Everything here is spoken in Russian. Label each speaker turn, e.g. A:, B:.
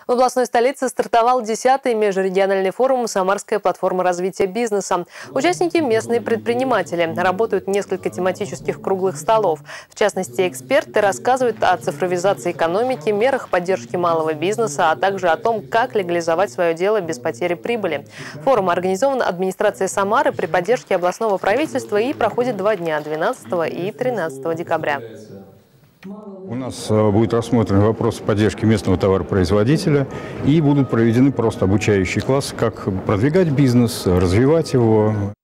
A: В областной столице стартовал 10-й межрегиональный форум «Самарская платформа развития бизнеса». Участники – местные предприниматели. Работают несколько тематических круглых столов. В частности, эксперты рассказывают о цифровизации экономики, мерах поддержки малого бизнеса, а также о том, как легализовать свое дело без потери прибыли. Форум организован администрацией Самары при поддержке областного правительства и проходит 2 дня – 12 и 13 декабря.
B: У нас будет рассмотрен вопрос поддержки местного товаропроизводителя и будут проведены просто обучающие классы, как продвигать бизнес, развивать его.